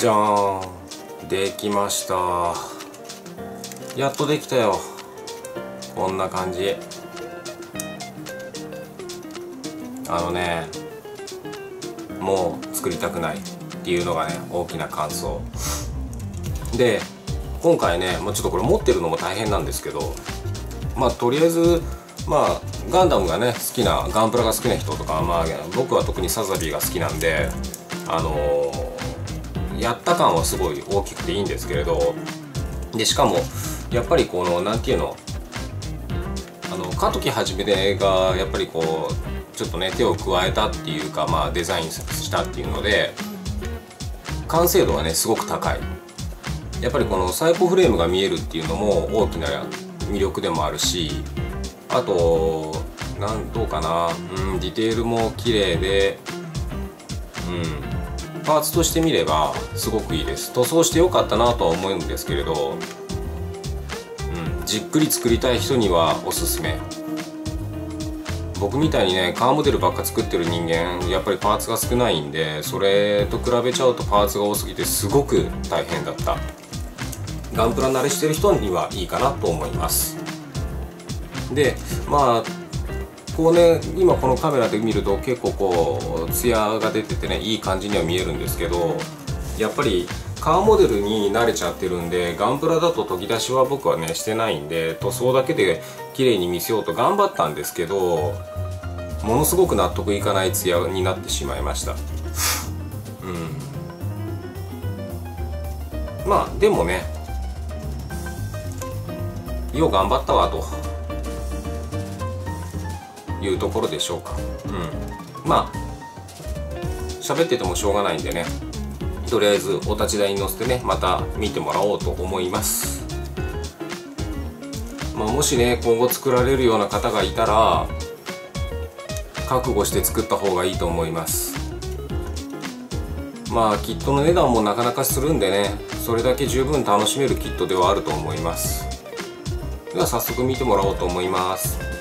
じゃーん、できました。やっとできたよ。こんな感じ。もう作りたくないっていうのがね、大きな感想で、今回ね、ちょっとこれ持ってるのも大変なんですけど、とりあえずガンダムがね好きな、ガンプラが好きな人とか、僕は特にサザビーが好きなんで、やった感はすごい大きくていいんですけれど、でしかもやっぱりこのなんていうの、加藤木はじめがやっぱりこうちょっとね手を加えたっていうか、デザインしたっていうので完成度はねすごく高い。やっぱりこのサイコフレームが見えるっていうのも大きな魅力でもあるし、あとどうかな、ディテールも綺麗で、パーツとして見ればすごくいいです。塗装してよかったなとは思うんですけれど、じっくり作りたい人にはおすすめ。僕みたいにねカーモデルばっか作ってる人間、やっぱりパーツが少ないんで、それと比べちゃうとパーツが多すぎてすごく大変だった。ガンプラ慣れしてる人にはいいかなと思います。でこうね、今このカメラで見ると結構こうツヤが出ててね、いい感じには見えるんですけど、やっぱりカーモデルに慣れちゃってるんで、ガンプラだと研ぎ出しは僕はねしてないんで、塗装だけで綺麗に見せようと頑張ったんですけど、ものすごく納得いかないツヤになってしまいました。でもね、よう頑張ったわというところでしょうか。喋っててもしょうがないんでね、とりあえずお立ち台に乗せてね、また見てもらおうと思います。もしね今後作られるような方がいたら覚悟して作った方がいいと思います。キットの値段もなかなかするんでね、それだけ十分楽しめるキットではあると思います。では早速見てもらおうと思います。